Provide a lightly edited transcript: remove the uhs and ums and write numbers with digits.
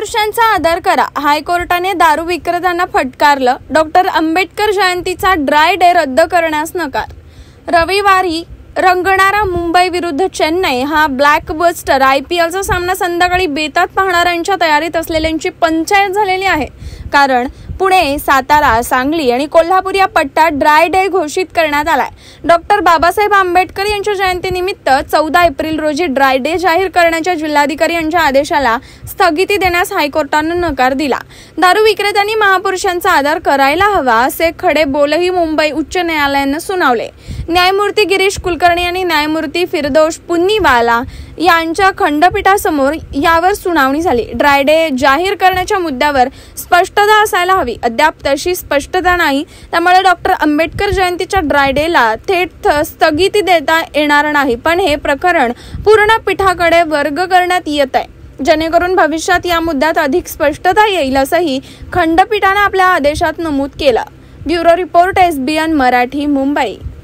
महापुरुषांचा आदर करा. हायकोर्टाने दारू विक्रेत्यांना फटकारलं. डॉक्टर आंबेडकर जयंतीचा ड्राय डे रद्द करण्यास नकार. रविवारी रंगणारा मुंबई विरुद्ध चेन्नई हा ब्लॅकबस्टर IPLचा सामना संध्याकाळी बेतात पाहणाऱ्यांच्या तयारीत असलेल्यांची पंचायत झालेली आहे. कारण पुणे, सातारा, सांगली आणि कोल्हापूर या पट्ट्यात ड्राय डे घोषित करण्यात आलाय. डॉक्टर बाबासाहेब आंबेडकर यांच्या जयंतीनिमित्त 14 एप्रिल रोजी ड्राय डे जाहीर करण्याच्या जिल्हाधिकारी यांच्या आदेशाला स्थगिती देण्यास हायकोर्टानं नकार दिला. दारू विक्रेत्यांनी महापुरुषांचा आदर करायला हवा असे खडे बोलही मुंबई उच्च न्यायालयानं सुनावले. न्यायमूर्ती गिरीश कुलकर्णी आणि न्यायमूर्ती फिरदौस पुन्नीवाला यांच्या खंडपीठासमोर यावर सुनावणी झाली. ड्राय डे जाहीर करण्याच्या मुद्द्यावर स्पष्टता असायला हवी. अद्याप तशी स्पष्टता नाही. त्यामुळे डॉक्टर आंबेडकर जयंतीच्या ड्राय डेला थेट स्थगिती देता येणार नाही. पण हे प्रकरण पूर्ण पीठाकडे वर्ग करण्यात येत आहे, जेणेकरून भविष्यात या मुद्द्यात अधिक स्पष्टता येईल असंही खंडपीठाने आपल्या आदेशात नमूद केलं. Bureau report SBN Marathi, Mumbai.